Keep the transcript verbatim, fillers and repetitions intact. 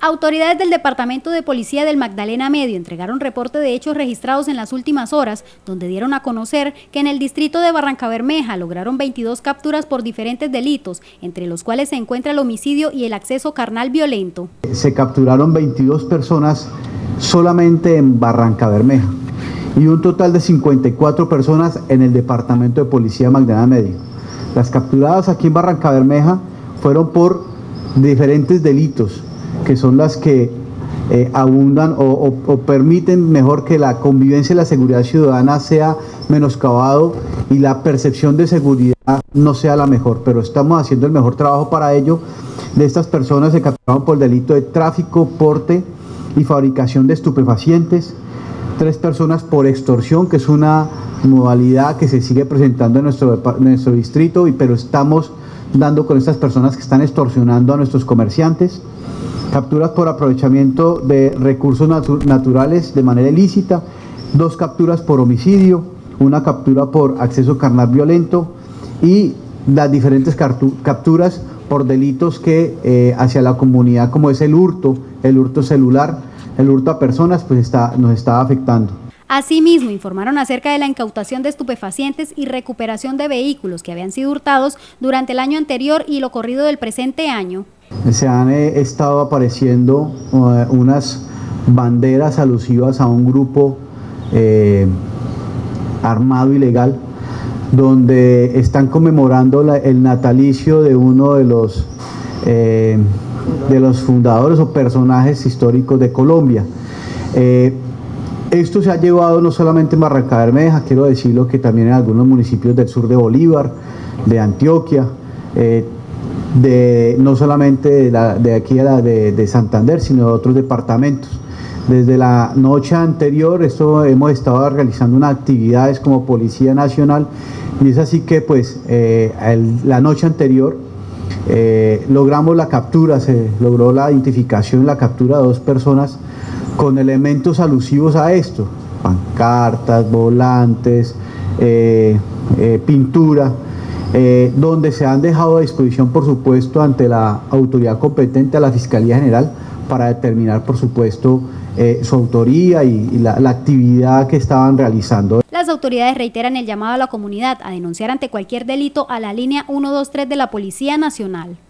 Autoridades del Departamento de Policía del Magdalena Medio entregaron reporte de hechos registrados en las últimas horas, donde dieron a conocer que en el distrito de Barrancabermeja lograron veintidós capturas por diferentes delitos, entre los cuales se encuentra el homicidio y el acceso carnal violento. Se capturaron veintidós personas solamente en Barrancabermeja y un total de cincuenta y cuatro personas en el Departamento de Policía Magdalena Medio. Las capturadas aquí en Barrancabermeja fueron por diferentes delitos, que son las que eh, abundan o, o, o permiten mejor que la convivencia y la seguridad ciudadana sea menoscabado y la percepción de seguridad no sea la mejor, pero estamos haciendo el mejor trabajo para ello. De estas personas se capturaron por el delito de tráfico, porte y fabricación de estupefacientes, tres personas por extorsión, que es una modalidad que se sigue presentando en nuestro, en nuestro distrito, y, pero estamos dando con estas personas que están extorsionando a nuestros comerciantes. Capturas por aprovechamiento de recursos natu naturales de manera ilícita, dos capturas por homicidio, una captura por acceso carnal violento y las diferentes capturas por delitos que eh, hacia la comunidad, como es el hurto, el hurto celular, el hurto a personas, pues está, nos está afectando. Asimismo, informaron acerca de la incautación de estupefacientes y recuperación de vehículos que habían sido hurtados durante el año anterior y lo corrido del presente año. Se han eh, estado apareciendo uh, unas banderas alusivas a un grupo eh, armado ilegal, donde están conmemorando la, el natalicio de uno de los, eh, de los fundadores o personajes históricos de Colombia. Eh, esto se ha llevado no solamente en Barrancabermeja, quiero decirlo que también en algunos municipios del sur de Bolívar, de Antioquia, eh, de, no solamente de, la, de aquí a la de, de Santander, sino de otros departamentos. Desde la noche anterior esto, hemos estado realizando unas actividades como Policía Nacional, y es así que pues eh, el, la noche anterior eh, logramos la captura, se logró la identificación y la captura de dos personas con elementos alusivos a esto, pancartas, volantes, eh, eh, pintura, Eh, donde se han dejado a disposición, por supuesto, ante la autoridad competente, a la Fiscalía General, para determinar, por supuesto, eh, su autoría y, y la, la actividad que estaban realizando. Las autoridades reiteran el llamado a la comunidad a denunciar ante cualquier delito a la línea uno dos tres de la Policía Nacional.